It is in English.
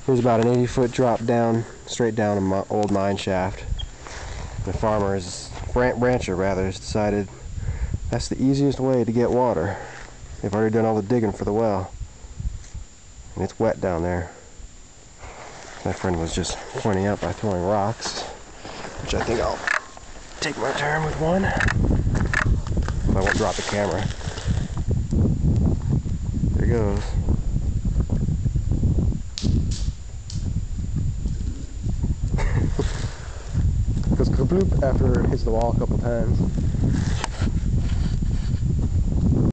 There's about an 80-foot drop down, straight down an old mine shaft. The rancher rather, has decided that's the easiest way to get water. They've already done all the digging for the well. And it's wet down there. My friend was just pointing out by throwing rocks, which I think I'll take my turn with one. I won't drop the camera. There it goes. Goes kabloop after it hits the wall a couple times.